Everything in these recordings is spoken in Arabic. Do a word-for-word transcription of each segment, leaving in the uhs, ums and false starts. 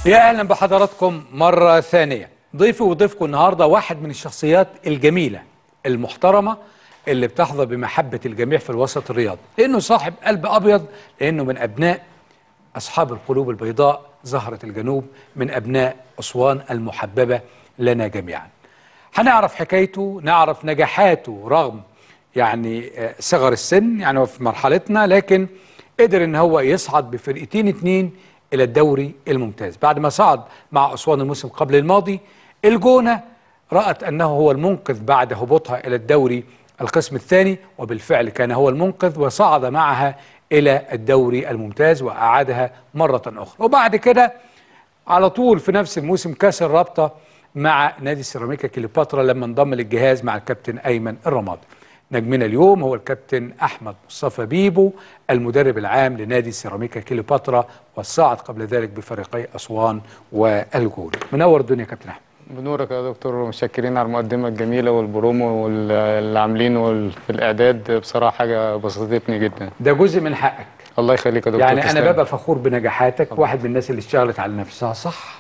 يا اهلا بحضراتكم مره ثانيه. ضيفي وضيفكم النهارده واحد من الشخصيات الجميله المحترمه اللي بتحظى بمحبه الجميع في الوسط الرياضي، لانه صاحب قلب ابيض، لانه من ابناء اصحاب القلوب البيضاء زهره الجنوب، من ابناء اسوان المحببه لنا جميعا. هنعرف حكايته، نعرف نجاحاته رغم يعني صغر السن، يعني هو في مرحلتنا، لكن قدر ان هو يصعد بفرقتين اتنين الى الدوري الممتاز بعد ما صعد مع اسوان الموسم قبل الماضي. الجونه رأت انه هو المنقذ بعد هبوطها الى الدوري القسم الثاني، وبالفعل كان هو المنقذ وصعد معها الى الدوري الممتاز واعادها مره اخرى. وبعد كده على طول في نفس الموسم كاس الرابطه مع نادي سيراميكا كليوباترا لما انضم للجهاز مع الكابتن ايمن الرمادي. نجمنا اليوم هو الكابتن احمد مصطفى بيبو، المدرب العام لنادي سيراميكا كليوباترا، والصاعد قبل ذلك بفريقي اسوان والجول. منور الدنيا يا كابتن احمد. بنورك يا دكتور، متشكرين على المقدمه الجميله والبرومو واللي عاملينه في الاعداد، بصراحه حاجه بسطتني جدا. ده جزء من حقك. الله يخليك يا دكتور. يعني انا ببقى فخور بنجاحاتك. طبعا. واحد من الناس اللي اشتغلت على نفسها صح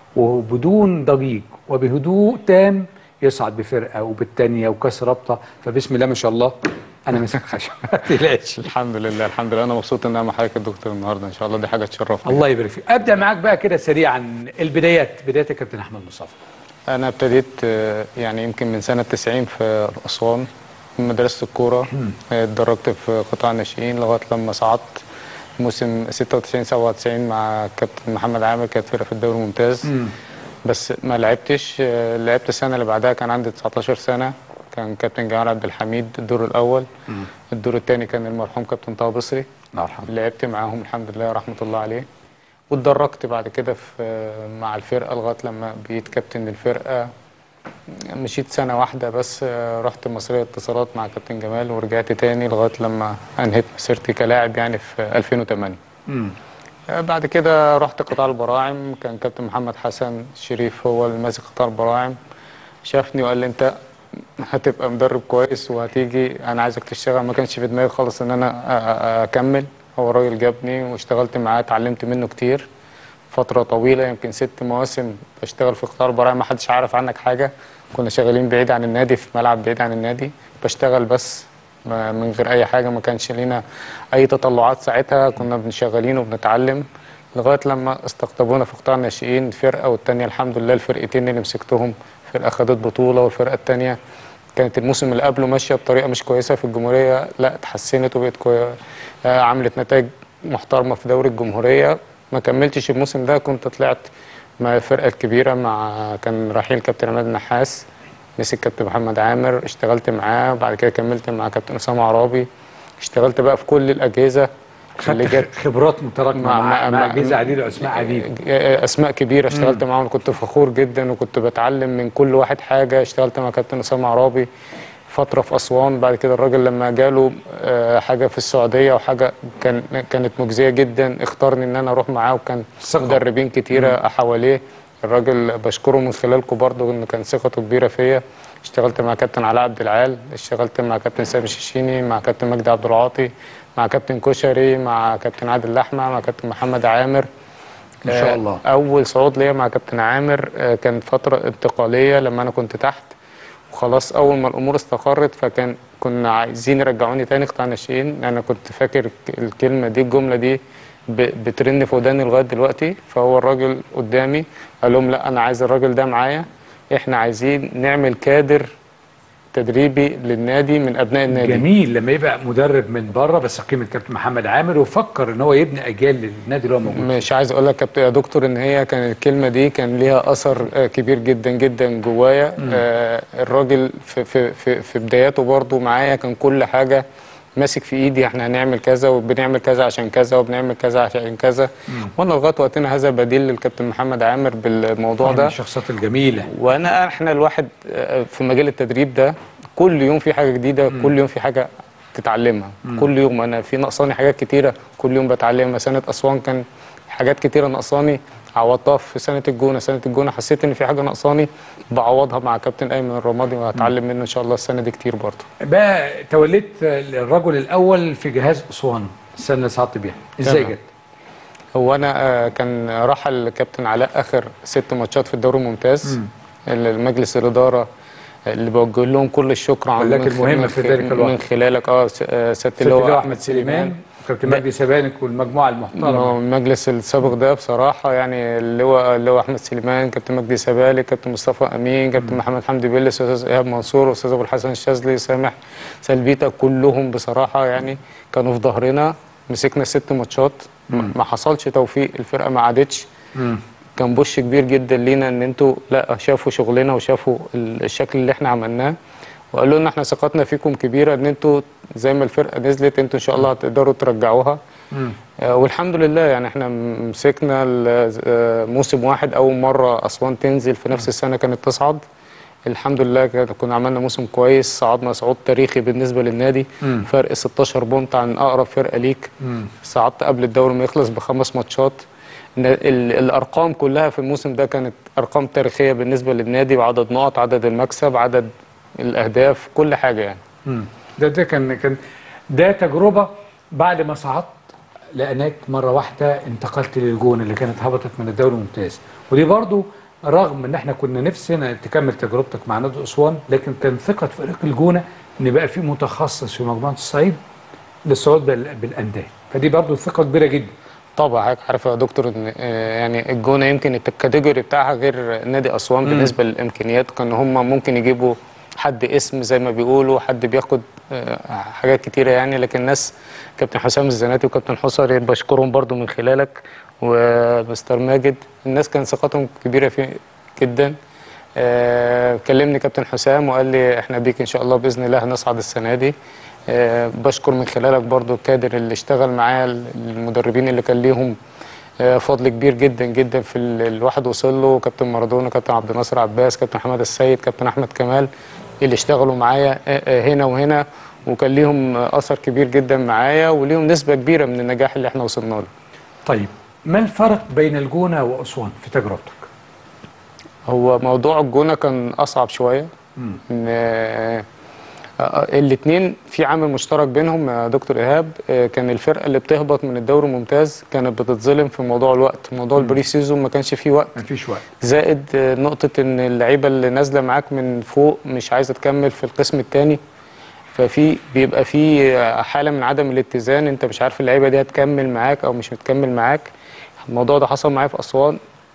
وبدون ضجيج وبهدوء تام يصعد بفرقه وبالثانيه وكاس رابطه، فبسم الله ما شاء الله انا ماسك خشب. ما تقلقش. الحمد لله الحمد لله، انا مبسوط ان انا مع حضرتك يا دكتور النهارده، ان شاء الله دي حاجه تشرفني. الله يبارك فيك. ابدا معاك بقى كده سريعا البدايات، بدايتك يا كابتن احمد مصطفى. انا ابتديت يعني يمكن من سنه تسعين في اسوان من مدرسه الكوره، اتدرجت في قطاع الناشئين لغايه لما صعدت موسم ستة وتسعين سبعة وتسعين مع كابتن محمد عامر، كانت فرقه في الدوري الممتاز. مم. بس ما لعبتش، لعبت السنه اللي بعدها كان عندي تسعتاشر سنه، كان كابتن جمال عبد الحميد الدور الاول. مم. الدور الثاني كان المرحوم كابتن طه بصري، الله يرحمه، لعبت معاهم الحمد لله رحمه الله عليه. واتدرجت بعد كده في مع الفرقه لغايه لما بقيت كابتن الفرقه. مشيت سنه واحده بس، رحت مصريه اتصالات مع كابتن جمال ورجعت تاني لغايه لما انهيت مسيرتي كلاعب يعني في ألفين وثمانية. امم بعد كده رحت قطاع البراعم، كان كابتن محمد حسن شريف هو اللي ماسك قطاع البراعم، شافني وقال لي انت هتبقى مدرب كويس وهتيجي، انا عايزك تشتغل. ما كانش في دماغي خالص ان انا اكمل، هو الراجل جابني واشتغلت معاه، اتعلمت منه كتير فتره طويله، يمكن ست مواسم بشتغل في قطاع البراعم، ما حدش عارف عنك حاجه، كنا شغالين بعيد عن النادي في ملعب بعيد عن النادي، بشتغل بس من غير اي حاجه، ما كانش لينا اي تطلعات ساعتها، كنا بنشغلين وبنتعلم لغايه لما استقطبونا في قطاع الناشئين فرقه، والثانيه الحمد لله الفرقتين اللي مسكتهم فرقه خدت بطوله، والفرقه الثانيه كانت الموسم اللي قبله ماشيه بطريقه مش كويسه في الجمهوريه، لا اتحسنت وبقت كويسه، عملت نتائج محترمه في دوري الجمهوريه. ما كملتش الموسم ده، كنت طلعت مع الفرقه الكبيره، مع كان رحيل كابتن عماد النحاس، مسك كابتن محمد عامر، اشتغلت معاه، وبعد كده كملت مع كابتن اسامه عرابي، اشتغلت بقى في كل الاجهزه اللي جت، خبرات متراكمه مع, مع, مع اجهزه عديده واسماء عديده، اسماء كبيره اشتغلت معاهم، كنت فخور جدا وكنت بتعلم من كل واحد حاجه. اشتغلت مع كابتن اسامه عرابي فتره في اسوان، بعد كده الراجل لما جاله حاجه في السعوديه وحاجه كان كانت مجزيه جدا، اختارني ان انا اروح معاه، وكان مدربين كتيره حواليه، الراجل بشكره من خلالكم برضه ان كان ثقته كبيره فيا. اشتغلت مع كابتن علاء عبد العال، اشتغلت مع كابتن سامي الشيشيني، مع كابتن مجدي عبد العاطي، مع كابتن كشري، مع كابتن عادل لحمه، مع كابتن محمد عامر. ما شاء الله. اول صعود ليا مع كابتن عامر كان فتره انتقاليه لما انا كنت تحت، وخلاص اول ما الامور استقرت فكان كنا عايزين يرجعوني تاني قطاع الناشئين. انا كنت فاكر الكلمه دي الجمله دي بترن في وداني لغايه دلوقتي. فهو الراجل قدامي قال لهم لا انا عايز الراجل ده معايا، احنا عايزين نعمل كادر تدريبي للنادي من ابناء النادي. جميل لما يبقى مدرب من بره بس قيمه كابتن محمد عامر وفكر ان هو يبني اجيال للنادي اللي هو موجود. مش عايز اقول لك كابتن يا دكتور ان هي كان الكلمه دي كان ليها اثر كبير جدا جدا جوايا. آه الراجل في في في, في بداياته برضو معايا كان كل حاجه ماسك في ايدي، احنا هنعمل كذا وبنعمل كذا عشان كذا وبنعمل كذا عشان كذا. مم. وانا لغايه وقتنا هذا بديل للكابتن محمد عامر بالموضوع ده، من الشخصيات الجميله. وانا احنا الواحد في مجال التدريب ده كل يوم في حاجه جديده. مم. كل يوم في حاجه تتعلمها. مم. كل يوم انا في نقصاني حاجات كتيره كل يوم بتعلمها. سنه اسوان كان حاجات كتيره نقصاني عوضتها في سنه الجونه. سنه الجونه حسيت ان في حاجه نقصاني بعوضها مع كابتن ايمن الرمادي، وهتعلم منه ان شاء الله السنه دي كتير برضه. بقى توليت الرجل الاول في جهاز اسوان السنه اللي صعدت بيها، ازاي جت؟ هو انا آه، كان رحل الكابتن علاء اخر ست ماتشات في الدوري الممتاز. مم. المجلس الاداره اللي بوجه لهم كل الشكر عن ولكن من خ- المهمة من في خ- ذلك الوقت. من خلالك اه س- آه، سياده سيادة اللواء اللواء احمد سليمان وكابتن ده- مجدي سبانك والمجموعه المحترمه. المجلس السابق ده بصراحه يعني اللواء اللواء احمد سليمان، كابتن مجدي سبالي، كابتن مصطفى امين، كابتن محمد حمدي بيلي، استاذ ايهاب منصور، استاذ ابو الحسن الشاذلي، سامح سلبيتا، كلهم بصراحه يعني كانوا في ظهرنا. مسكنا ست ماتشات ما ما حصلش توفيق، الفرقه ما عادتش. مم. كان بوش كبير جدا لينا ان انتوا لا شافوا شغلنا وشافوا ال- الشكل اللي احنا عملناه، وقالوا لنا احنا ثقتنا فيكم كبيره ان انتوا زي ما الفرقه نزلت انتوا ان شاء الله هتقدروا ترجعوها. مم. آه، والحمد لله يعني احنا مسكنا ال- آه، موسم واحد اول مره اسوان تنزل في نفس السنه كانت تصعد. الحمد لله كان- كنا عملنا موسم كويس، صعدنا صعود تاريخي بالنسبه للنادي. مم. فرق ستاشر بونت عن اقرب فرقه ليك. مم. صعدت قبل الدوري ما يخلص بخمس ماتشات. ن- ال- الارقام كلها في الموسم ده كانت ارقام تاريخيه بالنسبه للنادي، وعدد نقط، عدد المكسب، عدد الاهداف، كل حاجه يعني. مم. ده ده كان كان ده تجربه. بعد ما صعدت لقيناك مره واحده انتقلت للجونه اللي كانت هبطت من الدوري الممتاز، ودي برضو رغم ان احنا كنا نفسنا تكمل تجربتك مع نادي اسوان، لكن كان ثقه فريق الجونه ان بقى في متخصص في مجموعه الصعيد للصعود بال- بالانديه، فدي برضو ثقه كبيره جدا. طبعا حضرتك عارف يا دكتور ان آه، يعني الجونه يمكن الكاتيجوري بتاعها غير نادي اسوان بالنسبه للامكانيات. كان هم ممكن يجيبوا حد اسم زي ما بيقولوا، حد بياخد آه، حاجات كتيره يعني، لكن الناس كابتن حسام الزناتي وكابتن حسري بشكرهم برضو من خلالك ومستر ماجد، الناس كان ثقتهم كبيره فيه جدا. آه، كلمني كابتن حسام وقال لي احنا بيك ان شاء الله باذن الله هنصعد السنه دي. آه، بشكر من خلالك برضو الكادر اللي اشتغل معايا، المدربين اللي كان ليهم آه، فضل كبير جدا جدا في ال- الواحد وصل له، كابتن مارادونا، كابتن عبد الناصر عباس، كابتن محمد السيد، كابتن احمد كمال، اللي اشتغلوا معايا آه، آه، هنا وهنا، وكان ليهم آه، اثر كبير جدا معايا، وليهم نسبه كبيره من النجاح اللي احنا وصلنا له. طيب ما الفرق بين الجونه واسوان في تجربتك؟ هو موضوع الجونه كان اصعب شويه. مم. ان آه، الاثنين في عامل مشترك بينهم يا دكتور ايهاب. آه، كان الفرقه اللي بتهبط من الدوري الممتاز كانت بتتظلم في موضوع الوقت، موضوع البري سيزون ما كانش فيه وقت، مفيش وقت. زائد آه، نقطه ان اللعيبه اللي نازله معاك من فوق مش عايزه تكمل في القسم الثاني، ففي بيبقى في آه، حاله من عدم الاتزان، انت مش عارف اللعيبه دي هتكمل معاك او مش هتكمل معاك. الموضوع ده حصل معايا في اسوان،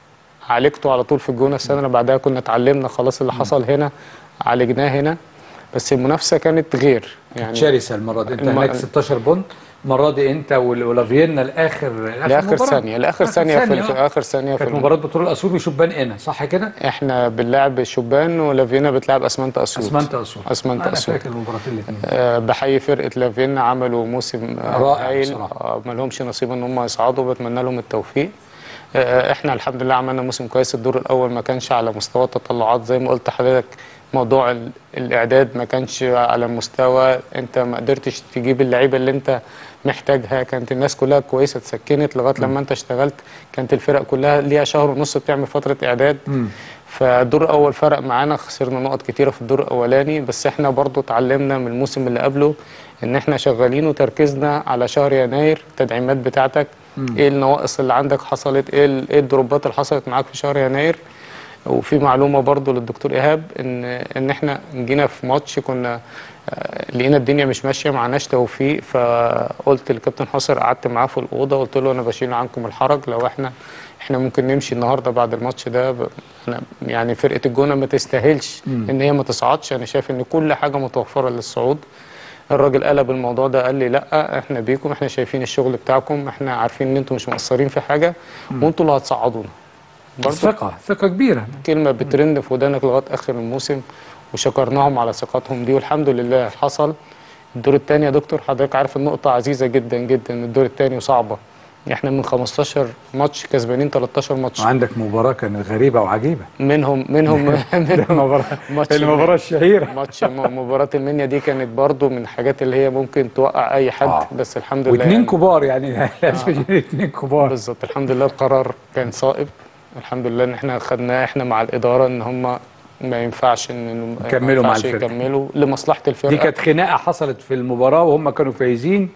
عالجته على طول في الجونه. السنه اللي بعدها كنا اتعلمنا خلاص اللي حصل هنا عالجناه هنا، بس المنافسه كانت غير يعني شرسه المره دي، انت الم- هناك ستاشر بونت، المره دي انت وال- ولافيينا لاخر لاخر مباراة. ثانيه لاخر ثانيه في, في آه. اخر ثانيه في كانت الم- مباراه بطوله اسيوط وشبان هنا، صح كده؟ احنا بنلعب شبان ولافينا بتلعب اسمنت اسيوط. اسمنت اسيوط. اسمنت انا اسيوط. فاكر المباراتين الاثنين. أه بحيي فرقه لافينا، عملوا موسم آه، رائع هايل. بصراحة. آه، ما لهمش نصيب ان هم يصعدوا، بتمنى لهم التوفيق. آه، احنا الحمد لله عملنا موسم كويس. الدور الاول ما كانش على مستوى التطلعات زي ما قلت لحضرتك، موضوع ال- الاعداد ما كانش على مستوى، انت ما قدرتش تجيب اللعيبه اللي انت محتاجها. كانت الناس كلها كويسه اتسكنت لغايه لما انت اشتغلت. كانت الفرق كلها ليها شهر ونص بتعمل فتره اعداد. مم. فالدور الاول فرق معانا، خسرنا نقط كتيره في الدور الاولاني، بس احنا برضو اتعلمنا من الموسم اللي قبله ان احنا شغالين وتركيزنا على شهر يناير. التدعيمات بتاعتك ايه، النواقص اللي عندك حصلت ايه، ال- ايه الدروبات اللي حصلت معاك في شهر يناير. وفي معلومه برضو للدكتور ايهاب ان ان احنا جينا في ماتش كنا آه، لقينا الدنيا مش ماشيه، معناش توفيق، فقلت للكابتن حسر، قعدت معاه في الاوضه قلت له انا بشيل عنكم الحرج، لو احنا احنا ممكن نمشي النهارده بعد الماتش ده ب... أنا يعني فرقه الجونه ما تستاهلش ان هي ما تصعدش، انا شايف ان كل حاجه متوفره للصعود. الراجل قلب الموضوع ده، قال لي لا احنا بيكم، احنا شايفين الشغل بتاعكم، احنا عارفين ان انتم مش مقصرين في حاجه وانتوا اللي هتصعدونا. برضو ثقه ثقه كبيره. كلمه بترن في ودانك لغايه اخر الموسم، وشكرناهم على ثقتهم دي، والحمد لله حصل. الدور الثاني يا دكتور حضرتك عارف النقطه عزيزه جدا جدا، الدور الثاني وصعبه. احنا من خمستاشر ماتش كسبانين تلتاشر ماتش، وعندك مباراه كانت غريبه وعجيبه. منهم منهم منهم المباراه ماتش المباراه الشهيره. ماتش م- مباراه المنيا دي كانت برضو من الحاجات اللي هي ممكن توقع اي حد. آه. بس الحمد لله واثنين يعني كبار يعني لازم يجي اثنين كبار. بالظبط. الحمد لله القرار كان صائب، الحمد لله ان احنا خدناه احنا مع الاداره ان هم ما ينفعش ان يكملوا مع ما ينفعش الفرقة. يكملوا لمصلحه الفرقه. دي كانت خناقه حصلت في المباراه وهم كانوا فايزين،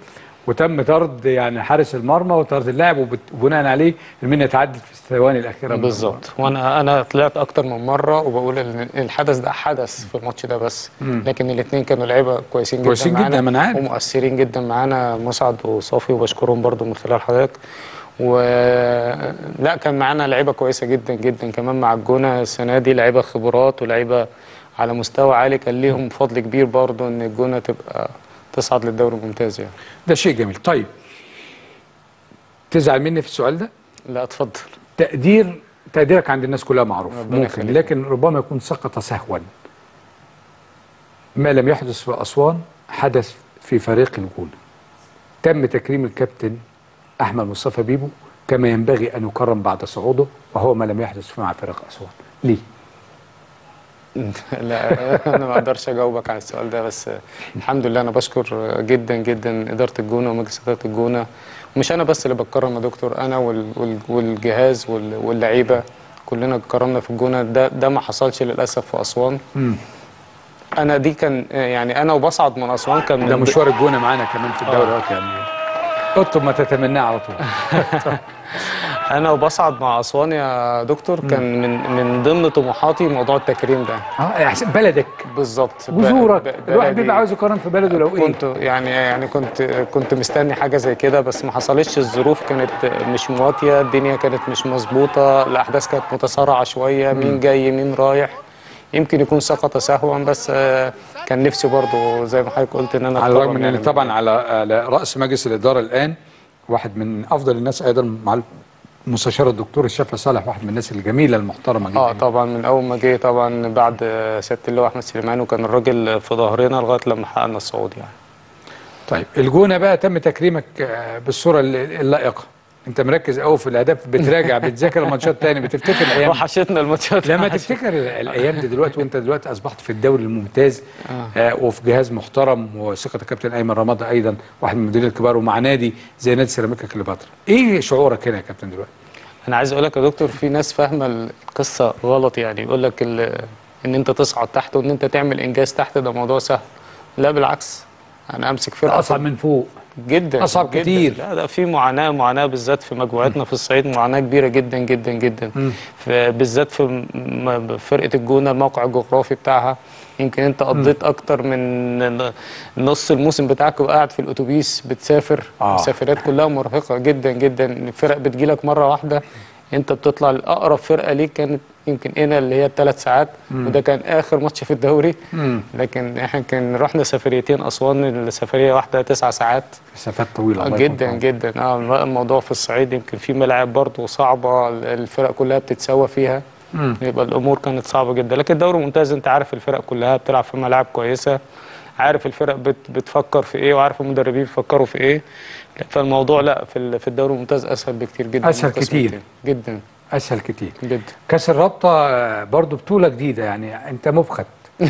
وتم طرد يعني حارس المرمى وطرد اللاعب، وبناء عليه المنيا تعدت في الثواني الاخيره. بالظبط. وانا انا طلعت اكتر من مره وبقول ان الحدث ده حدث في الماتش ده بس، مم. لكن الاثنين كانوا لعيبه كويسين جدا كويسين جدا معانا ومؤثرين جدا معانا، مسعد وصافي، وبشكرهم برضو من خلال حضرتك. و لا كان معانا لعيبه كويسه جدا جدا كمان مع الجونه السنه دي، لعيبه خبرات ولعيبه على مستوى عالي، كان ليهم فضل كبير برضو ان الجونه تبقى تصعد للدوري الممتاز يعني. ده شيء جميل. طيب تزعل مني في السؤال ده؟ لا اتفضل. تقدير تقديرك عند الناس كلها معروف ممكن، لكن ربما يكون سقط سهوا. ما لم يحدث في أسوان حدث في فريق الجونة. تم تكريم الكابتن أحمد مصطفى بيبو كما ينبغي أن يكرم بعد صعوده، وهو ما لم يحدث مع فريق أسوان. ليه؟ لا انا ما اقدرش اجاوبك على السؤال ده، بس الحمد لله انا بشكر جدا جدا اداره الجونه ومجلس اداره الجونه، ومش انا بس اللي بتكرم يا دكتور، انا والجهاز واللعيبه كلنا اتكرمنا في الجونه. ده ده ما حصلش للاسف في اسوان. م. انا دي كان يعني انا وبصعد من اسوان كان ده مشوار الجونه معانا كمان في الدوري اهو يعني اطلب ما تتمناه على طول. انا وبصعد مع اسوان يا دكتور كان من من ضمن طموحاتي موضوع التكريم ده. اه بلدك بالظبط، جذورك، الواحد بيبقى عاوز يقارن في بلده. لو ايه كنت يعني يعني كنت كنت مستني حاجه زي كده، بس ما حصلتش. الظروف كانت مش مواتيه، الدنيا كانت مش مظبوطه، الاحداث كانت متسارعه شويه، مين جاي مين رايح، يمكن يكون سقط سهوا، بس كان نفسي برضه زي ما حضرتك قلت ان انا على الرغم ان يعني طبعا على على راس مجلس الاداره الان واحد من افضل الناس ايضا مع المستشار الدكتور الشافعي صالح، واحد من الناس الجميله المحترمه جدا. اه طبعا من اول ما جه طبعا بعد سياده اللواء احمد سليمان، وكان الراجل في ظهرنا لغايه لما حققنا الصعود يعني. طيب الجونه بقى تم تكريمك بالصوره اللائقه. انت مركز قوي في الاهداف، بتراجع بتذاكر الماتشات تاني، بتفتكر الايام. وحشتنا الماتشات. لما تفتكر الايام دي دلوقتي وانت دلوقتي اصبحت في الدوري الممتاز آه. آه وفي جهاز محترم وثقه الكابتن ايمن رمضان ايضا واحد من المديرين الكبار، ومع نادي زي نادي سيراميكا كليوباترا، ايه شعورك هنا يا كابتن دلوقتي؟ انا عايز اقول لك يا دكتور في ناس فاهمه القصه غلط، يعني يقول لك ان انت تصعد تحت وان انت تعمل انجاز تحت ده موضوع سهل. لا بالعكس، انا امسك فرقه اصعب من فوق جدا، اصعب جداً. كتير. لا ده في معاناه معاناه بالذات في مجموعتنا في الصعيد، معاناه كبيره جدا جدا جدا، بالذات في فرقه الجونه. الموقع الجغرافي بتاعها يمكن انت قضيت اكتر من نص الموسم بتاعك وقاعد في الاتوبيس بتسافر. آه. مسافرات كلها مرهقه جدا جدا، الفرق بتجيلك مره واحده، انت بتطلع لاقرب فرقه ليك كانت يمكن هنا اللي هي الثلاث ساعات، مم. وده كان اخر ماتش في الدوري. مم. لكن احنا كان رحنا سفريتين اسوان، السفريه واحده تسع ساعات، مسافات طويله جدا جدا. اه الموضوع في الصعيد يمكن في ملاعب برضه صعبه، الفرق كلها بتتساوى فيها، مم. يبقى الامور كانت صعبه جدا. لكن الدوري الممتاز انت عارف الفرق كلها بتلعب في ملاعب كويسه، عارف الفرق بت بتفكر في ايه، وعارف المدربين بيفكروا في ايه، فالموضوع لا في في الدوري الممتاز اسهل بكتير جدا، اسهل كتير جدا، اسهل كتير جدا. كاس الرابطه برضو بطوله جديده، يعني انت مفخت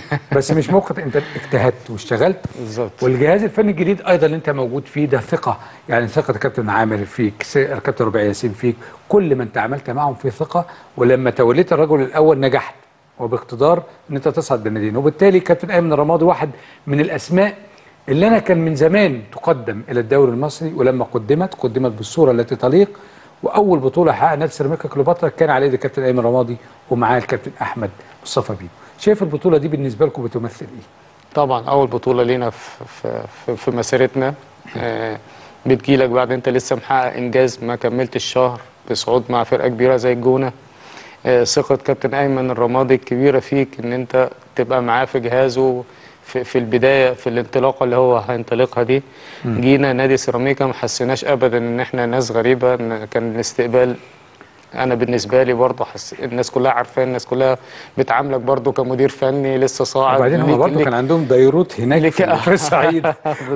بس مش مفخت، انت اجتهدت واشتغلت بالظبط. والجهاز الفني الجديد ايضا اللي انت موجود فيه ده ثقه، يعني ثقه الكابتن عامر فيك، الكابتن ربيع ياسين فيك، كل ما انت عملت معهم في ثقه، ولما توليت الرجل الاول نجحت وباقتدار ان انت تصعد بالناديين. وبالتالي كابتن ايمن رمادي واحد من الاسماء اللي انا كان من زمان تقدم الى الدوري المصري، ولما قدمت قدمت بالصوره التي تليق. واول بطوله حققها نادي سيراميكا كليوباترا كان على يد الكابتن ايمن رمادي ومعاه الكابتن احمد مصطفى بيبو. شايف البطوله دي بالنسبه لكم بتمثل ايه؟ طبعا اول بطوله لينا في في, في مسيرتنا، آه بتجيلك بعد انت لسه محقق انجاز ما كملت الشهر بصعود مع فرقه كبيره زي الجونه. آه ثقه كابتن ايمن الرمادي الكبيره فيك ان انت تبقى معاه في جهازه في, في البدايه في الانطلاقه اللي هو هينطلقها دي. م. جينا نادي سيراميكا ما حسيناش ابدا ان احنا ناس غريبه، إن كان الاستقبال انا بالنسبه لي برضه حس... الناس كلها عارفاه، الناس كلها بتعاملك برضه كمدير فني لسه صاعد. وبعدين هم برضه كان عندهم ديروت هناك في, في الصعيد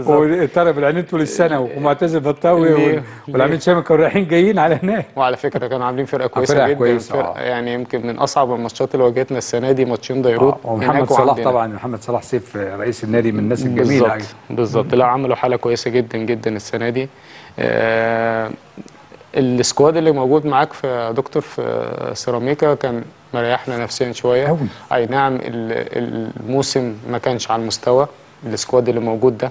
وطارق بالعينين طول السنه ومعتز البطاوي والعميد شامل كانوا رايحين جايين على هناك. وعلى فكره كانوا عاملين فرقه كويسه فرقة جدا كويسة. فرقة يعني يمكن من اصعب الماتشات اللي واجهتنا السنه دي ماتشين ديروت. آه. ومحمد صلاح طبعا، محمد صلاح سيف رئيس النادي من الناس الجميله. بالظبط بالظبط. لا عملوا حاله كويسه جدا جدا السنه دي. آه السكواد اللي موجود معاك في دكتور في سيراميكا كان مريحنا نفسيا شويه أوي. اي نعم الموسم ما كانش على المستوى السكواد اللي موجود ده،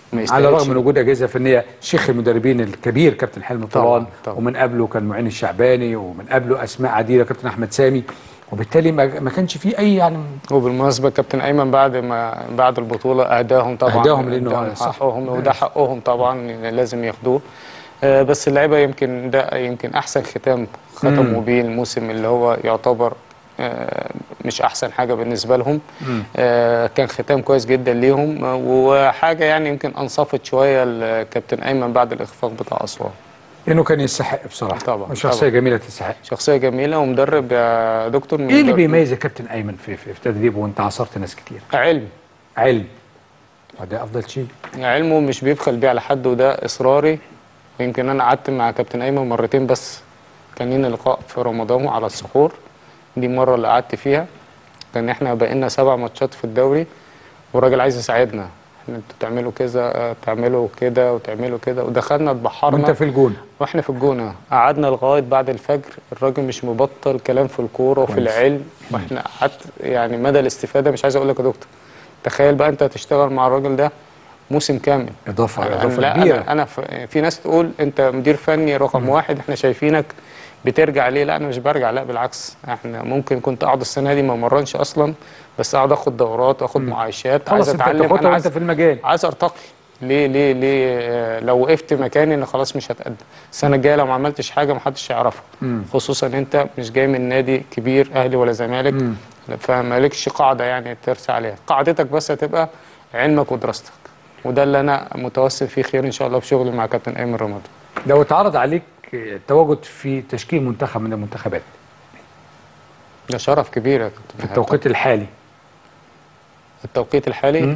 ما على الرغم يستاهلش. من وجود اجهزه فنيه، شيخ المدربين الكبير كابتن حلمي طبعاً، طولان، طبعاً. ومن قبله كان معين الشعباني، ومن قبله اسماء عديده كابتن احمد سامي، وبالتالي ما ما كانش فيه اي يعني وبالمناسبه كابتن ايمن بعد ما بعد البطوله اهداهم طبعا، أهداهم لأنه أهداهم صح. حقهم، وده حقهم طبعا لازم ياخدوه. آه، بس اللعيبه يمكن ده يمكن احسن ختام ختموا بيه الموسم اللي هو يعتبر آه، مش احسن حاجه بالنسبه لهم. آه، كان ختام كويس جدا ليهم، آه، وحاجه يعني يمكن انصفت شويه الكابتن ايمن بعد الاخفاق بتاع اسوان. انه كان يستحق بصراحه، طبعاً، وشخصيه طبعاً. جميله تستحق. شخصيه جميله ومدرب يا دكتور. ايه اللي مدرب- بيميز يا كابتن ايمن في في, في تدريبه، وانت عاصرت ناس كتير؟ علم. علم، وده افضل شيء. علمه مش بيبخل بيه على حد، وده اصراري. ويمكن انا قعدت مع كابتن ايمن مرتين بس، كان لينا لقاء في رمضان على الصخور، دي المره اللي قعدت فيها. كان احنا بقينا سبع ماتشات في الدوري، والراجل عايز يساعدنا، احنا انتوا تعملوا كذا، تعملوا كده وتعملوا كده، ودخلنا اتبحرنا. وانت في الجون. واحنا في الجونه قعدنا لغايه بعد الفجر، الراجل مش مبطل كلام في الكوره وفي كويس. العلم، واحنا قعدت يعني مدى الاستفاده مش عايز اقول لك يا دكتور. تخيل بقى انت هتشتغل مع الراجل ده موسم كامل. اضافه أنا اضافه لا كبيره. انا, أنا ف- في ناس تقول انت مدير فني رقم واحد، احنا شايفينك بترجع ليه. لا انا مش برجع، لا بالعكس، احنا ممكن كنت اقعد السنه دي ما مرنش اصلا، بس اقعد اخد دورات واخد معايشات، عايز خلاص انت اتعلم. بتاخدها انا وانت عايز في المجال. عايز ارتقي. ليه ليه ليه آه، لو وقفت مكاني انا خلاص مش هتقدم. السنه الجايه لو ما عملتش حاجه محدش يعرفها، خصوصا انت مش جاي من نادي كبير اهلي ولا زمالك، فمالكش قاعده يعني ترسى عليها. قاعدتك بس هتبقى علمك ودراستك، وده اللي انا متوسم فيه خير ان شاء الله في شغلي مع كابتن ايمن رمضان. لو اتعرض عليك التواجد في تشكيل منتخب من المنتخبات ده شرف كبير يا كابتن. في التوقيت الحالي، التوقيت الحالي مم.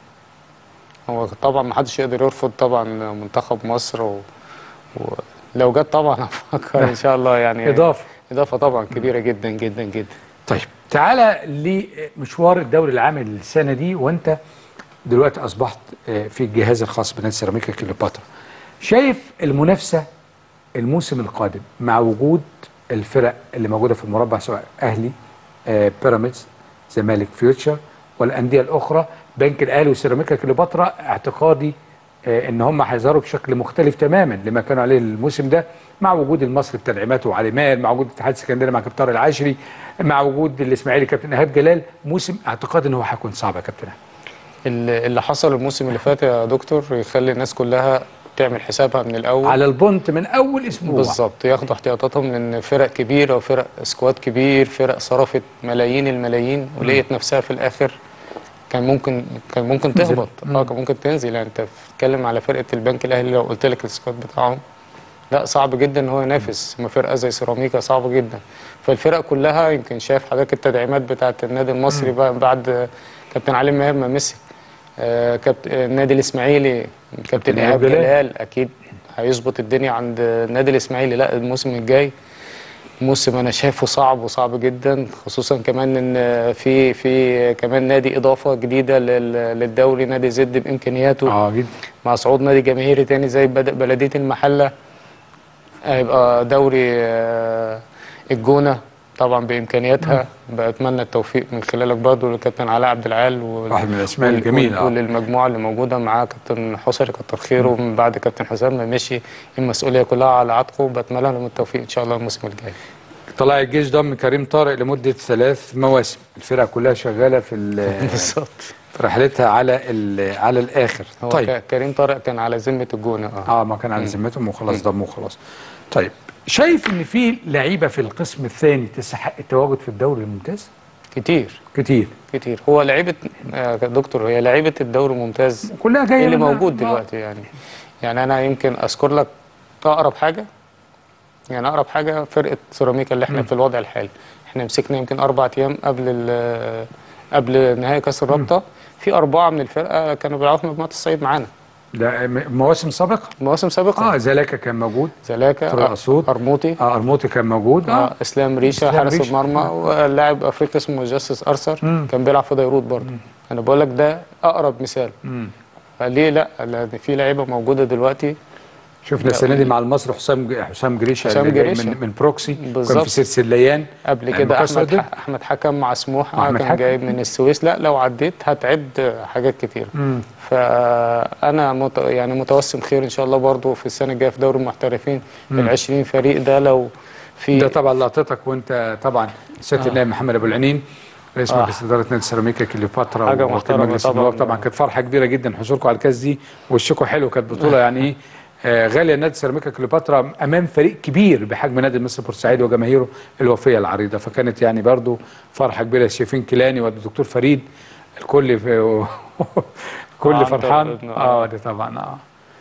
هو طبعا ما حدش يقدر يرفض طبعا منتخب مصر، و... ولو جت طبعا هفكر ان شاء الله يعني. اضافه. اضافه طبعا كبيره جدا جدا جدا. طيب تعالى لمشوار الدوري العام السنه دي، وانت دلوقتي اصبحت آه، في الجهاز الخاص بنادي سيراميكا كليوباترا. شايف المنافسه الموسم القادم مع وجود الفرق اللي موجوده في المربع، سواء اهلي، آه، بيراميدز، زمالك، فيوتشر، والانديه الاخرى، بنك الاهلي وسيراميكا كليوباترا، اعتقادي آه، ان هم هيظهروا بشكل مختلف تماما لما كانوا عليه الموسم ده، مع وجود المصري بتدعيماته وعلي مال، مع وجود الاتحاد السكندري مع كابتن طارق العشري، مع وجود الاسماعيلي كابتن ايهاب جلال. موسم اعتقاد ان هو هيكون صعب يا كابتن. اللي اللي حصل الموسم اللي فات يا دكتور يخلي الناس كلها تعمل حسابها من الاول على البونت من اول اسبوع بالظبط، ياخدوا احتياطاتهم، لان فرق كبيره وفرق سكواد كبير، فرق صرفت ملايين الملايين ولقيت نفسها في الاخر كان ممكن كان ممكن تهبط. اه كان ممكن تنزل. يعني انت بتتكلم على فرقه البنك الاهلي، لو قلت لك السكواد بتاعهم لا صعب جدا ان هو ينافس. ما فرقه زي سيراميكا صعبه جدا. فالفرق كلها يمكن شايف حضرتك التدعيمات بتاعه النادي المصري بقى بعد كابتن علي ماهر ما مسك. آه كابتن النادي الاسماعيلي كابتن ايهاب جلال اكيد هيظبط الدنيا عند النادي الاسماعيلي. لا الموسم الجاي موسم انا شايفه صعب وصعب جدا، خصوصا كمان ان في في كمان نادي اضافه جديده لل- للدوري، نادي زد بامكانياته اه جدا مع صعود نادي جماهيري تاني زي بد- بلديه المحله. هيبقى دوري آه، الجونه طبعا بامكانياتها. بتمنى التوفيق من خلالك برضه للكابتن علاء عبد العال وال- واحد من الاسماء وال- الجميله. آه. وللمجموعه اللي موجوده معاه كابتن حسري كتر خيره. ومن بعد كابتن حسام ما مشي المسؤوليه كلها على عاتقه. بتمنى لهم التوفيق ان شاء الله الموسم الجاي. طلائع الجيش ضم كريم طارق لمده ثلاث مواسم، الفرقه كلها شغاله في ال- بالظبط. في رحلتها على ال- على الاخر. هو طيب ك- كريم طارق كان على ذمه الجونه. اه اه ما كان على ذمتهم وخلاص ضموا وخلاص. طيب شايف ان في لعيبه في القسم الثاني تستحق التواجد في الدوري الممتاز؟ كتير كتير كتير. هو لعيبه آه دكتور، هي لعيبه الدوري الممتاز كلها جايه اللي من- موجود آه. دلوقتي. يعني يعني انا يمكن اذكر لك اقرب حاجه. يعني اقرب حاجه فرقه سيراميكا اللي احنا في الوضع الحالي. احنا مسكنا يمكن اربع ايام قبل ال- قبل نهائي كاس الرابطه، في اربعه من الفرقه كانوا بيلعبوا في مجموعه الصعيد معانا ده م- مواسم سابقه. مواسم سابقه. اه زلاكا كان موجود، زلاكا، طارق اسود، ارموطي، اه ارموطي كان موجود، اه اه اسلام ريشه إسلام حارس ريشة. المرمى، واللاعب افريقي اسمه جاستس ارثر مم. كان بيلعب في ديروت برضه. انا بقول لك ده اقرب مثال. مم. فليه لا؟ لان في لعيبه موجوده دلوقتي شفنا السنه دي مع المصري حسام حسام جريشه حسام اللي جاي جريشة. من من بروكسي، بالظبط. كان في سلسليان قبل كده احمد ح- احمد حكم مع سموحه أحمد كان حكم. جايب من السويس. لا لو عديت هتعد حاجات كتير. فانا مت... يعني متوسم خير ان شاء الله برضو في السنه الجايه في دوري المحترفين. ال عشرين فريق ده لو في ده طبعا لقطتك وانت طبعا سياده آه. النائب محمد ابو العنين رئيس آه. مجلس اداره نادي سيراميكا كليوباترا حاجة ووكيل محترمة مجلس طبعاً. النواب. طبعا كانت فرحه كبيره جدا حصولكم على الكاس دي، وشكم حلو، كانت بطوله يعني ايه آه غاليه نادي سيراميكا كليوباترا امام فريق كبير بحجم نادي مصر بورسعيد وجماهيره الوفيه العريضه، فكانت يعني برضو فرحه كبيره. شايفين كيلاني والدكتور فريد الكل في كل آه، فرحان. ابنه. اه ده طبعا اه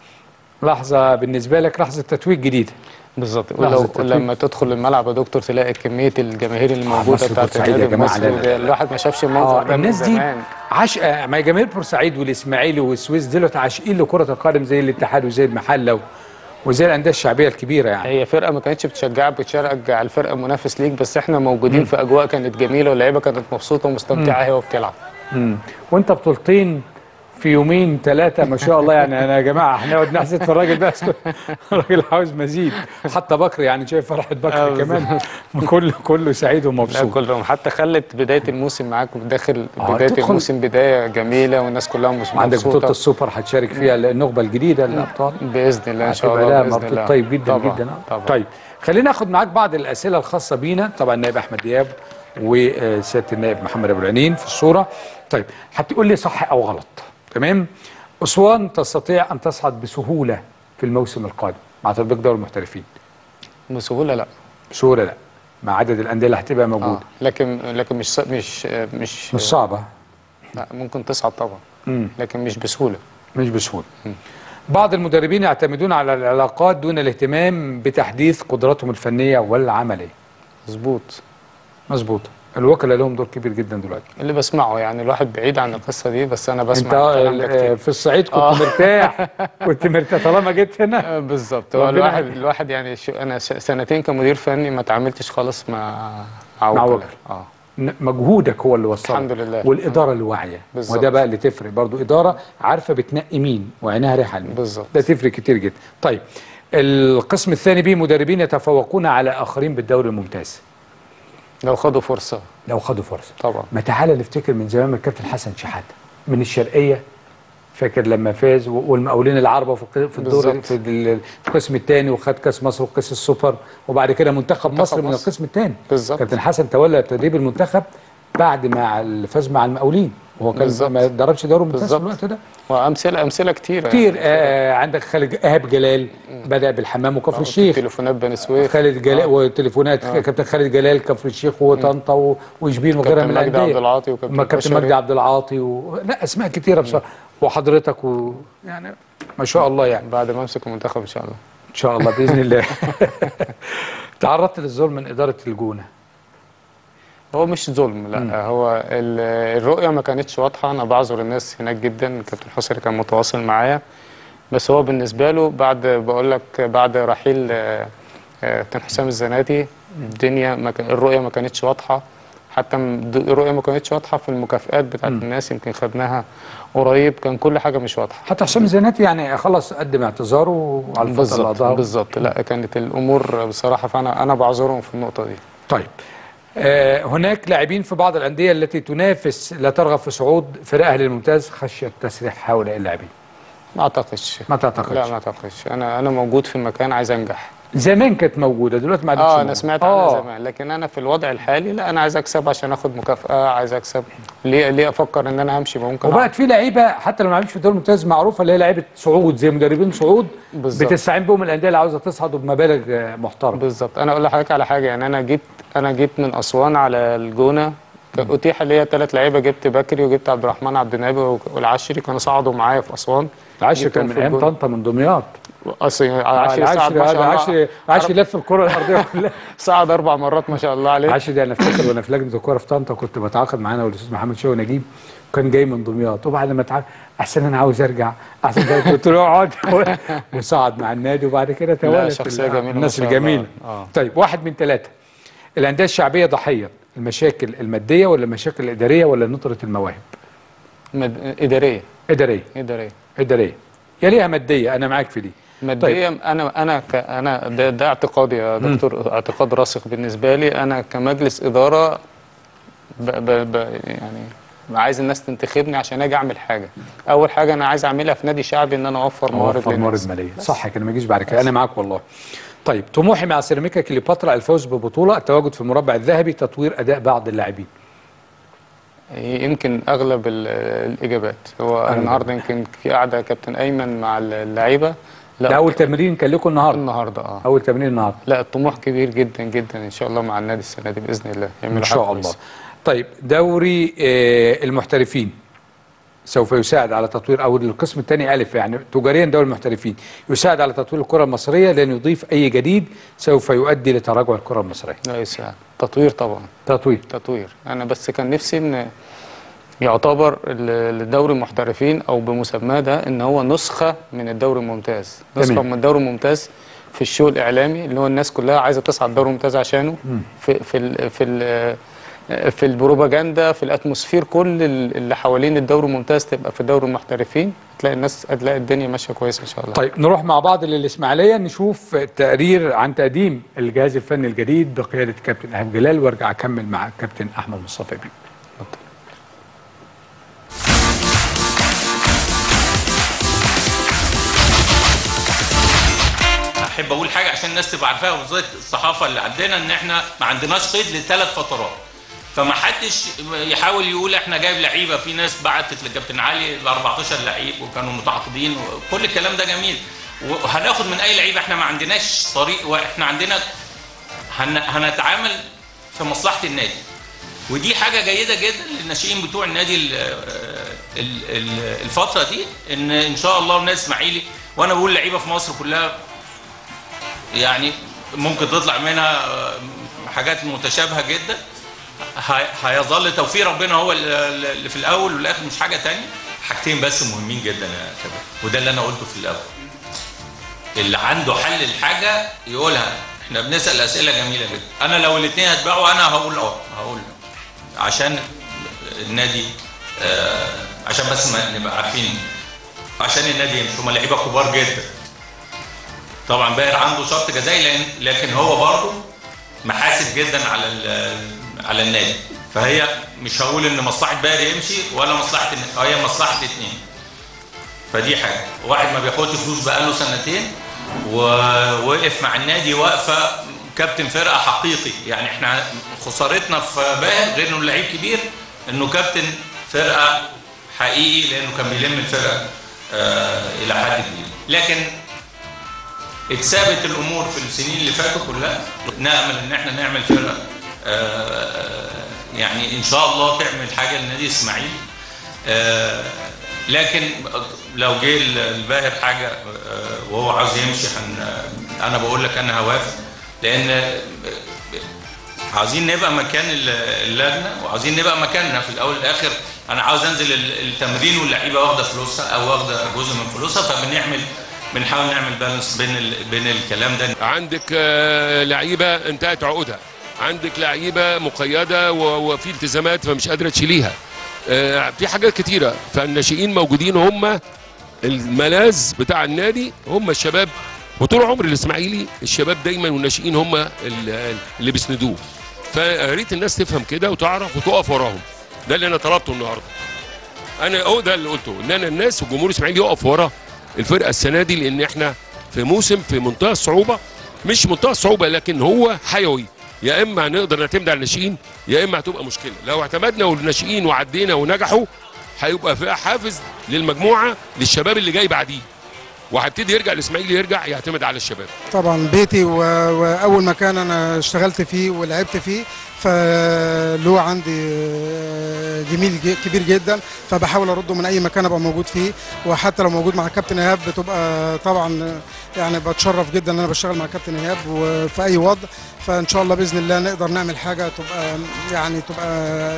لحظه بالنسبه لك، لحظه تتويج جديده. بالظبط. لحظة ولو تتويج. لما تدخل الملعب يا دكتور تلاقي كميه الجماهير اللي موجوده مصر بتاعت بورسعيد يا النادي جماعة، المصري لا لا ده، لا. الواحد ما شافش المنظر اه ده من الناس دي زمان. عشق، ما جماهير بورسعيد والاسماعيلي والسويس دولت عاشقين لكره القدم زي الاتحاد وزي المحله وزي الانديه الشعبيه الكبيره يعني. هي فرقه ما كانتش بتشجعك، بتشجع الفرقه المنافس ليك، بس احنا موجودين مم. في اجواء كانت جميله واللعيبه كانت مبسوطه ومستمتعه هي وبتلعب. امم وانت بطولتين في يومين ثلاثة ما شاء الله يعني. أنا يا جماعة هنقعد نحسد في الراجل ده، الراجل عاوز مزيد. حتى بكر يعني شايف فرحة بكر كمان كله كله سعيد ومبسوط. كلهم حتى خلت بداية الموسم معاك داخل آه بداية تدخل. الموسم بداية جميلة والناس كلها مش مبسوطة. عندك بطولة السوبر هتشارك فيها النخبة الجديدة للأبطال بإذن الله إن شاء الله. ده بإذن مردود الله. طيب جدا طبعًا. جدا. طبعًا. طيب خلينا ناخد معاك بعض الأسئلة الخاصة بينا. طبعا النائب أحمد دياب وسيادة النائب محمد أبو العنين في الصورة. طيب هتقول لي صح أو غلط؟ تمام. أسوان تستطيع أن تصعد بسهولة في الموسم القادم مع تطبيق دوري المحترفين؟ بسهولة لا. بسهولة لا، مع عدد الأندية اللي هتبقى موجودة. آه. لكن لكن مش مش مش مش صعبة. لا ممكن تصعد طبعا. مم. لكن مش بسهولة. مش بسهولة. مم. بعض المدربين يعتمدون على العلاقات دون الاهتمام بتحديث قدراتهم الفنية والعملية. مظبوط. مظبوط. الوكلاء لهم دور كبير جدا دلوقتي. اللي بسمعه يعني الواحد بعيد عن القصه دي، بس انا بسمع انت الكلام ده كتير. في الصعيد كنت آه. مرتاح كنت مرتاح طالما جيت هنا. بالظبط. هو الواحد الواحد يعني شو انا سنتين كمدير فني ما تعاملتش خالص مع مع وكلاء. اه مجهودك هو اللي وصلك الحمد لله، والاداره الواعيه، وده بقى اللي تفرق برضو. اداره عارفه بتنقي مين وعينها ريحه لمين، بالظبط. ده تفرق كتير جدا. طيب القسم الثاني به مدربين يتفوقون على اخرين بالدوري الممتاز لو خدوا فرصه. لو خدوا فرصه طبعا. ما تعالى نفتكر من زمان الكابتن حسن شحاته من الشرقيه، فاكر لما فاز والمقاولين العربه في في الدور في القسم الثاني وخد كاس مصر وكاس السوبر، وبعد كده منتخب, منتخب مصر, مصر من القسم الثاني. بالظبط. كابتن حسن تولى تدريب المنتخب بعد ما الفاز مع المقاولين، وهو كان ما دربش دوري ممتاز في الوقت ده. وامثله امثله كتيره كتير يعني. آه عندك خالد ايهاب جلال بدا بالحمام وكفر الشيخ، تليفونات بني سويف، خالد جلال آه. وتليفونات آه. كابتن خالد جلال كفر الشيخ وطنطا وشبين وغيرها من الانديه، كابتن مجدي عبد العاطي وكابتن كابتن مجدي عبد العاطي و... لا اسماء كتيره بصراحه، وحضرتك و... يعني ما شاء الله يعني. بعد ما امسك المنتخب ان شاء الله. ان شاء الله باذن الله. تعرضت للظلم من اداره الجونه؟ هو مش ظلم لا. مم. هو الرؤيه ما كانتش واضحه. انا بعذر الناس هناك جدا، كابتن حسري كان متواصل معايا، بس هو بالنسبه له بعد بقول لك بعد رحيل كابتن حسام الزناتي الدنيا ما كان الرؤيه ما كانتش واضحه. حتى الرؤيه ما كانتش واضحه في المكافئات بتاعت مم. الناس، يمكن خدناها قريب، كان كل حاجه مش واضحه. حتى حسام الزناتي يعني خلص قدم اعتذاره على الفتره اللي قضاها. بالظبط. لا كانت الامور بصراحه، فانا انا بعذرهم في النقطه دي. طيب آه هناك لاعبين في بعض الانديه التي تنافس لا ترغب في صعود فرقها للممتاز خشيه تسريح هؤلاء اللاعبين؟ ما اعتقدش. ما تعتقدش؟ لا ما اعتقدش. انا انا موجود في المكان عايز انجح. زمان كانت موجوده، دلوقتي ما عادتش. اه انا سمعت عنها زمان، لكن انا في الوضع الحالي لا، انا عايز اكسب عشان اخد مكافاه، عايز اكسب. ليه ليه افكر ان انا همشي؟ ممكن. وبقت في لعيبه حتى لو ما لعبش في الدوري الممتاز معروفه اللي هي لعيبه صعود، زي مدربين صعود بالزبط. بتستعين بهم الانديه اللي عاوزه تصعد وبمبالغ محترمه. بالظبط. انا اقول لحضرتك على حاجه، يعني انا جيت انا جيت من اسوان على الجونه، اتيح ليا ثلاث لعيبه، جبت بكري وجبت عبد الرحمن عبد النبي والعشري، كانوا صعدوا معايا في اسوان. العشري كان من ايام طنطا من دمياط. اصل العشري صعد ما شاء الله. العشري العشري لف الكره الارضيه كلها. صعد اربع مرات ما شاء الله عليه. العشري ده انا افتكر وانا في لجنه الكوره في طنطا كنت بتعاقد معانا والاستاذ محمد شوقي نجيب، كان جاي من دمياط، وبعد ما اتعاقد احسن انا عاوز ارجع، احسن قلت له اقعد، وصعد مع النادي، وبعد كده توالت شخصيه جميله الناس الجميله. آه. طيب واحد من ثلاثه، الانديه الشعبيه ضحيه المشاكل الماديه ولا المشاكل الاداريه ولا ندره المواهب؟ مد... اداريه اداريه اداريه اداريه يا ليها ماديه، انا معاك في دي، ماديا طيب. انا انا ك انا ده, ده اعتقادي يا دكتور، م. اعتقاد راسخ بالنسبه لي. انا كمجلس اداره ب ب ب يعني عايز الناس تنتخبني عشان اجي اعمل حاجه. اول حاجه انا عايز اعملها في نادي شعبي ان انا اوفر موارد اوفر موارد ماليه، صح كده، ما يجيش بعد كده. انا معاك والله. طيب طموحي مع سيراميكا كليوباترا الفوز ببطوله، التواجد في المربع الذهبي، تطوير اداء بعض اللاعبين. يمكن اغلب الاجابات. هو النهارده يمكن في قاعده كابتن ايمن مع اللعيبه. لا ده اول تمرين كان لكم النهارده؟ النهارده اه اول تمرين النهارده. لا الطموح كبير جدا جدا ان شاء الله مع النادي السنه دي باذن الله يعملوا ان شاء الله. طيب دوري آه المحترفين سوف يساعد على تطوير، او القسم الثاني الف يعني تجاريا دوري المحترفين يساعد على تطوير الكره المصريه، لان يضيف اي جديد سوف يؤدي لتراجع الكره المصريه. لا يساعد تطوير طبعا. تطوير تطوير. انا بس كان نفسي ان يعتبر الدوري المحترفين او بمسماه ده ان هو نسخه من الدوري الممتاز، نسخه من الدوري الممتاز في الشو الاعلامي اللي هو الناس كلها عايزه تصعد الدوري الممتاز عشانه. م. في في ال في ال في البروباجندا، في الاتموسفير، كل اللي حوالين الدوري الممتاز تبقى في الدوري المحترفين، هتلاقي الناس هتلاقي الدنيا ماشيه كويسه ان شاء الله. طيب نروح مع بعض للاسماعيليه نشوف تقرير عن تقديم الجهاز الفني الجديد بقياده كابتن ايهاب جلال، وارجع اكمل مع الكابتن احمد مصطفى بيه. احب اقول حاجه عشان الناس تبقى عارفاها، وزاره الصحافه اللي عندنا ان احنا ما عندناش قيد لثلاث فترات، فما حدش يحاول يقول احنا جايب لعيبه. في ناس بعتت لكابتن علي ل أربعتاشر لعيب وكانوا متعاقدين، وكل الكلام ده جميل، وهناخد من اي لعيبه. احنا ما عندناش طريق، واحنا عندنا هن... هنتعامل في مصلحه النادي، ودي حاجه جيده جدا للناشئين بتوع النادي ال... ال... الفتره دي، ان ان شاء الله النادي الاسماعيلي، وانا بقول لعيبه في مصر كلها يعني ممكن تطلع منها حاجات متشابهه جدا. هيظل توفيق ربنا هو اللي في الاول والاخر، مش حاجه ثانيه. حاجتين بس مهمين جدا يا كابتن، وده اللي انا قلته في الاول، اللي عنده حل الحاجه يقولها. احنا بنسال اسئله جميله جدا. انا لو الاثنين هتباعوا انا هقول اه هقول عشان النادي آه عشان بس ما نبقى عارفين، عشان النادي يمشي. هم لعيبه كبار جدا طبعا. باهر عنده شرط جزائي، لكن هو برضه محاسب جدا على على النادي، فهي مش هقول ان مصلحه باهر يمشي ولا مصلحه، هي مصلحه الاثنين. فدي حاجه. واحد ما بياخدش فلوس بقاله سنتين ووقف مع النادي وقفه كابتن فرقه حقيقي. يعني احنا خسارتنا في باهر غير انه لعيب كبير، انه كابتن فرقه حقيقي، لانه كان بيلم الفرقه آه الى حد كبير. لكن اتثابت الامور في السنين اللي فاتوا كلها. نامل ان احنا نعمل فرقه آه يعني ان شاء الله تعمل حاجه للنادي الاسماعيلي. آه لكن لو جه الباهر حاجه آه وهو عاوز يمشي، انا بقول لك انا هوافق، لان عاوزين نبقى مكان اللجنه، وعاوزين نبقى مكاننا في الاول والاخر. انا عاوز انزل التمرين واللعيبه واخده فلوسها او واخده جزء من فلوسها، فبنعمل بنحاول نعمل بالانس بين ال... بين الكلام ده. عندك لعيبه انتهت عقودها، عندك لعيبه مقيده وفي التزامات فمش قادره تشيليها، في حاجات كتيره. فالناشئين موجودين، هم الملاذ بتاع النادي، هم الشباب. وطول عمر الاسماعيلي الشباب دايما والناشئين هم اللي بيسندوه. فيا ريت الناس تفهم كده وتعرف وتقف وراهم. ده اللي انا طلبته النهارده. انا هو ده اللي قلته، ان انا الناس وجمهور الاسماعيلي يقف ورا الفرقه السنه دي، لان احنا في موسم في منتهى الصعوبه. مش منتهى الصعوبه لكن هو حيوي. يا اما هنقدر نعتمد على الناشئين، يا اما هتبقى مشكله. لو اعتمدنا والناشئين وعدينا ونجحوا، هيبقى فيها حافز للمجموعه للشباب اللي جاي بعديه، وهيبتدي يرجع الاسماعيلي يرجع يعتمد على الشباب. طبعا بيتي واول مكان انا اشتغلت فيه ولعبت فيه، فله عندي جميل كبير جدا، فبحاول ارده من اي مكان ابقى موجود فيه. وحتى لو موجود مع كابتن ايهاب بتبقى طبعا يعني بتشرف جدا ان انا بشتغل مع كابتن ايهاب وفي اي وضع. فان شاء الله باذن الله نقدر نعمل حاجه تبقى يعني تبقى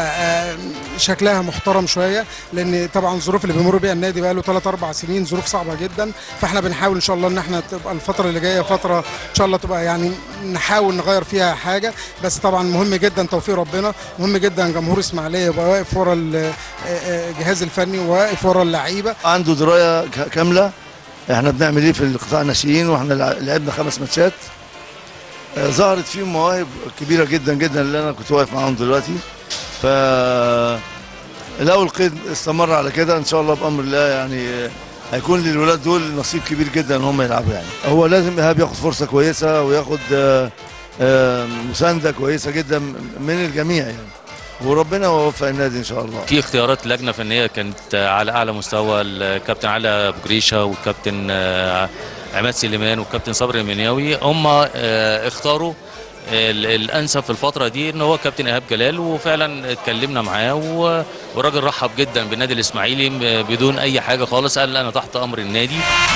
شكلها محترم شويه، لان طبعا الظروف اللي بيمر بيها النادي بقى له ثلاث اربع سنين ظروف صعبه جدا. فاحنا بنحاول ان شاء الله ان احنا تبقى الفتره اللي جايه فتره ان شاء الله تبقى يعني نحاول نغير فيها حاجه. بس طبعا مهم جدا توفيق ربنا، مهم جدا جمهور اسماعيليه يبقى واقف ورا الجهاز الفني وواقف ورا اللعيبه، عنده درايه كامله احنا بنعمل ايه في القطاع الناشئين، واحنا لعبنا خمس ماتشات آه، ظهرت فيهم مواهب كبيره جدا جدا اللي انا كنت واقف معاهم دلوقتي. ف لو القيد استمر على كده ان شاء الله بامر الله يعني هيكون للولاد دول نصيب كبير جدا ان هم يلعبوا. يعني هو لازم ايهاب ياخد فرصه كويسه وياخد آه، آه، مسانده كويسه جدا من الجميع يعني، وربنا يوفق النادي ان شاء الله. في اختيارات لجنه فنيه كانت على اعلى مستوى، الكابتن علي ابو جريشه والكابتن عماد سليمان والكابتن صبري المنياوي، هم اختاروا الانسب في الفتره دي ان هو كابتن ايهاب جلال، وفعلا اتكلمنا معاه والراجل رحب جدا بالنادي الاسماعيلي بدون اي حاجه خالص، قال انا تحت امر النادي.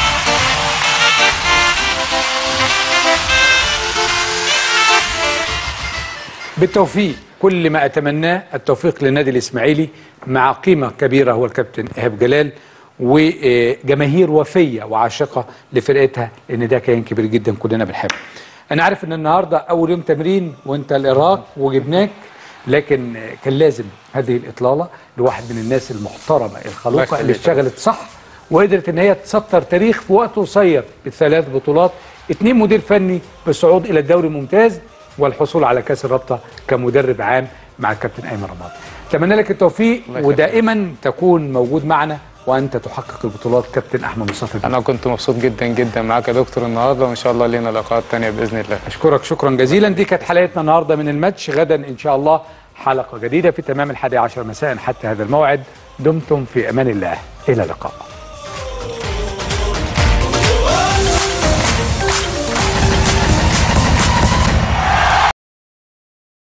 بالتوفيق، كل ما اتمناه التوفيق للنادي الاسماعيلي مع قيمه كبيره هو الكابتن ايهاب جلال وجماهير وفيه وعاشقه لفرقتها، لان ده كيان كبير جدا كلنا بنحبه. انا عارف ان النهارده اول يوم تمرين وانت الارهاق وجبناك، لكن كان لازم هذه الاطلاله لواحد من الناس المحترمه الخلوقه اللي اشتغلت صح وقدرت ان هي تسطر تاريخ في وقت قصير بثلاث بطولات، اثنين مدير فني بالصعود الى الدوري الممتاز والحصول على كاس الرابطه كمدرب عام مع الكابتن ايمن رمادي. اتمنى لك التوفيق ودائما تكون موجود معنا وانت تحقق البطولات كابتن احمد مصطفى. انا كنت مبسوط جدا جدا معاك يا دكتور النهارده، وان شاء الله لينا لقاءات ثانيه باذن الله. اشكرك شكرا جزيلا. دي كانت حلقتنا النهارده من الماتش، غدا ان شاء الله حلقه جديده في تمام الحادي عشر مساء حتى هذا الموعد. دمتم في امان الله، الى اللقاء.